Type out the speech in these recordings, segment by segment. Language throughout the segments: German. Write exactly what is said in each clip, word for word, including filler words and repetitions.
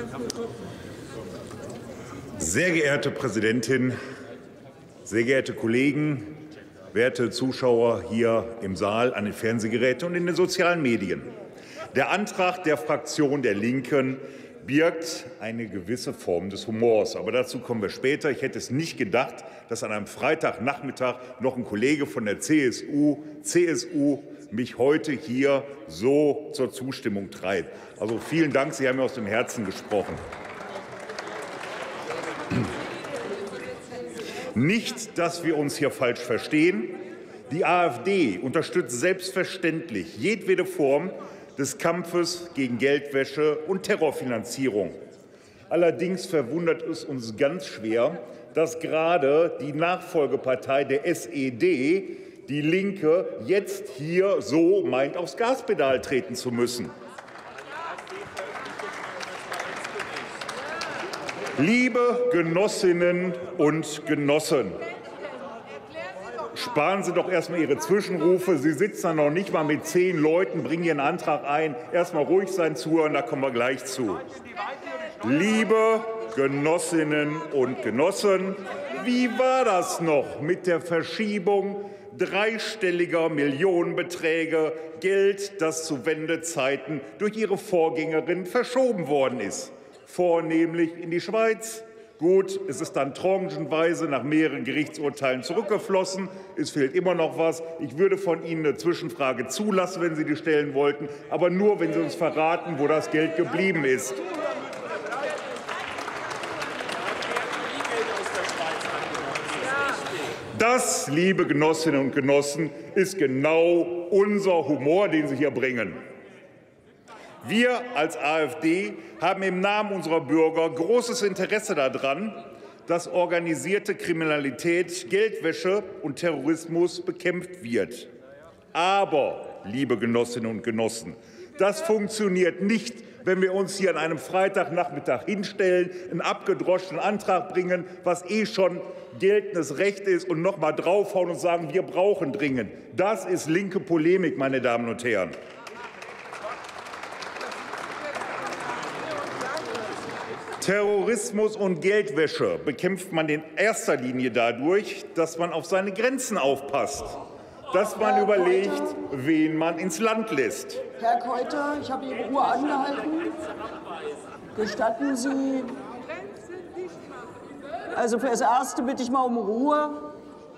Sehr geehrte Präsidentin, sehr geehrte Kollegen, werte Zuschauer hier im Saal, an den Fernsehgeräten und in den sozialen Medien! Der Antrag der Fraktion der Linken birgt eine gewisse Form des Humors. Aber dazu kommen wir später. Ich hätte es nicht gedacht, dass an einem Freitagnachmittag noch ein Kollege von der C S U, C S U mich heute hier so zur Zustimmung treibt. Also vielen Dank, Sie haben mir aus dem Herzen gesprochen. Nicht, dass wir uns hier falsch verstehen. Die AfD unterstützt selbstverständlich jedwede Form des Kampfes gegen Geldwäsche und Terrorfinanzierung. Allerdings verwundert es uns ganz schwer, dass gerade die Nachfolgepartei der S E D, die Linke, jetzt hier so meint, aufs Gaspedal treten zu müssen. Liebe Genossinnen und Genossen, sparen Sie doch erst mal Ihre Zwischenrufe. Sie sitzen da noch nicht mal mit zehn Leuten, bringen Ihren Antrag ein. Erst mal ruhig sein, zuhören, da kommen wir gleich zu. Liebe Genossinnen und Genossen, wie war das noch mit der Verschiebung dreistelliger Millionenbeträge, Geld, das zu Wendezeiten durch Ihre Vorgängerin verschoben worden ist, vornehmlich in die Schweiz? Gut, es ist dann tranchenweise nach mehreren Gerichtsurteilen zurückgeflossen. Es fehlt immer noch was. Ich würde von Ihnen eine Zwischenfrage zulassen, wenn Sie die stellen wollten, aber nur, wenn Sie uns verraten, wo das Geld geblieben ist. Das, liebe Genossinnen und Genossen, ist genau unser Humor, den Sie hier bringen. Wir als AfD haben im Namen unserer Bürger großes Interesse daran, dass organisierte Kriminalität, Geldwäsche und Terrorismus bekämpft wird. Aber, liebe Genossinnen und Genossen, das funktioniert nicht, wenn wir uns hier an einem Freitagnachmittag hinstellen, einen abgedroschenen Antrag bringen, was eh schon geltendes Recht ist, und noch mal draufhauen und sagen, wir brauchen dringend. Das ist linke Polemik, meine Damen und Herren. Terrorismus und Geldwäsche bekämpft man in erster Linie dadurch, dass man auf seine Grenzen aufpasst, dass man Herr überlegt, Keuter, wen man ins Land lässt. Herr Keuter, ich habe Ihre Uhr angehalten. Gestatten Sie, also für das Erste bitte ich mal um Ruhe.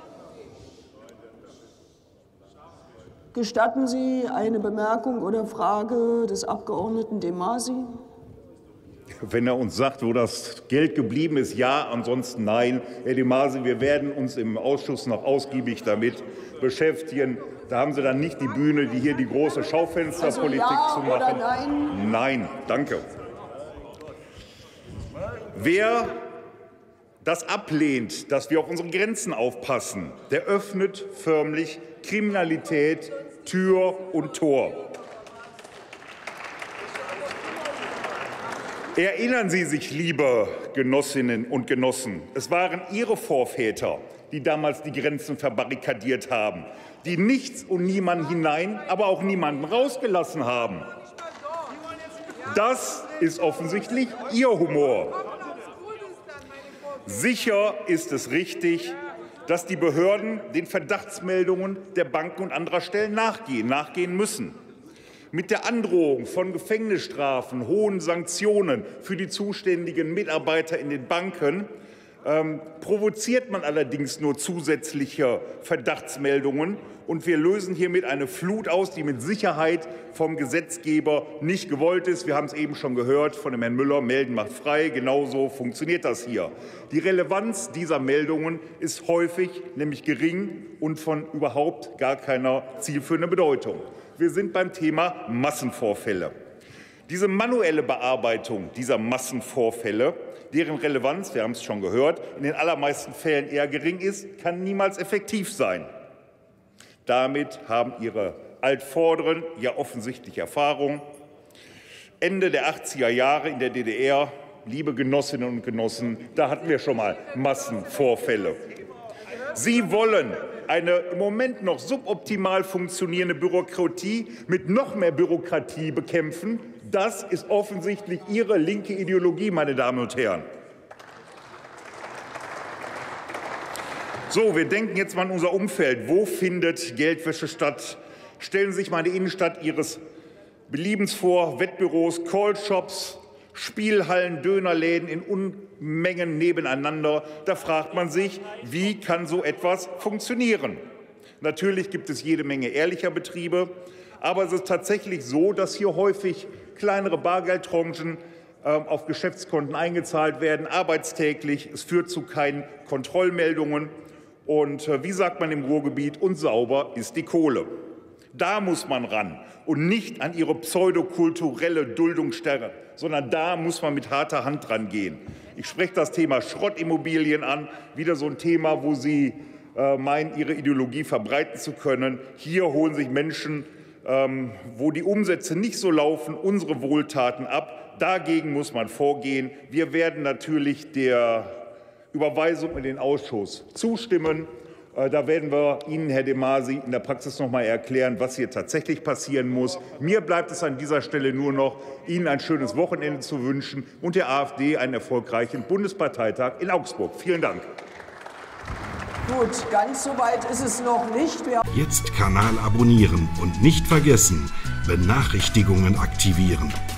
Gestatten Sie eine Bemerkung oder Frage des Abgeordneten De Masi? Wenn er uns sagt, wo das Geld geblieben ist, ja, ansonsten nein. Herr De Masi, wir werden uns im Ausschuss noch ausgiebig damit beschäftigen. Da haben Sie dann nicht die Bühne, die hier die große Schaufensterpolitik also ja zu machen. Oder nein? Nein, danke. Wer das ablehnt, dass wir auf unsere Grenzen aufpassen, der öffnet förmlich Kriminalität Tür und Tor. Erinnern Sie sich, liebe Genossinnen und Genossen, es waren Ihre Vorväter, die damals die Grenzen verbarrikadiert haben, die nichts und niemanden hinein, aber auch niemanden rausgelassen haben. Das ist offensichtlich Ihr Humor. Sicher ist es richtig, dass die Behörden den Verdachtsmeldungen der Banken und anderer Stellen nachgehen, nachgehen müssen. Mit der Androhung von Gefängnisstrafen, hohen Sanktionen für die zuständigen Mitarbeiter in den Banken ähm, provoziert man allerdings nur zusätzliche Verdachtsmeldungen. Und wir lösen hiermit eine Flut aus, die mit Sicherheit vom Gesetzgeber nicht gewollt ist. Wir haben es eben schon gehört von dem Herrn Müller, melden macht frei. Genauso funktioniert das hier. Die Relevanz dieser Meldungen ist häufig nämlich gering und von überhaupt gar keiner zielführenden Bedeutung. Wir sind beim Thema Massenvorfälle. Diese manuelle Bearbeitung dieser Massenvorfälle, deren Relevanz, wir haben es schon gehört, in den allermeisten Fällen eher gering ist, kann niemals effektiv sein. Damit haben Ihre Altvorderen ja offensichtlich Erfahrung. Ende der achtziger Jahre in der D D R, liebe Genossinnen und Genossen, da hatten wir schon mal Massenvorfälle. Sie wollen eine im Moment noch suboptimal funktionierende Bürokratie mit noch mehr Bürokratie bekämpfen. Das ist offensichtlich Ihre linke Ideologie, meine Damen und Herren. So, wir denken jetzt mal an unser Umfeld. Wo findet Geldwäsche statt? Stellen Sie sich mal die Innenstadt Ihres Beliebens vor. Wettbüros, Callshops, Spielhallen, Dönerläden in Unmengen nebeneinander. Da fragt man sich, wie kann so etwas funktionieren? Natürlich gibt es jede Menge ehrlicher Betriebe, aber es ist tatsächlich so, dass hier häufig kleinere Bargeldtranchen äh, auf Geschäftskonten eingezahlt werden, arbeitstäglich. Es führt zu keinen Kontrollmeldungen. Und äh, wie sagt man im Ruhrgebiet, und sauber ist die Kohle. Da muss man ran und nicht an Ihre pseudokulturelle Duldungssperre, sondern da muss man mit harter Hand rangehen. Ich spreche das Thema Schrottimmobilien an, wieder so ein Thema, wo Sie äh, meinen, Ihre Ideologie verbreiten zu können. Hier holen sich Menschen, ähm, wo die Umsätze nicht so laufen, unsere Wohltaten ab. Dagegen muss man vorgehen. Wir werden natürlich der Überweisung in den Ausschuss zustimmen. Da werden wir Ihnen, Herr de Masi, in der Praxis noch mal erklären, was hier tatsächlich passieren muss. Mir bleibt es an dieser Stelle nur noch, Ihnen ein schönes Wochenende zu wünschen und der AfD einen erfolgreichen Bundesparteitag in Augsburg. Vielen Dank. Gut, ganz so weit ist es noch nicht. Wir Jetzt Kanal abonnieren und nicht vergessen, Benachrichtigungen aktivieren.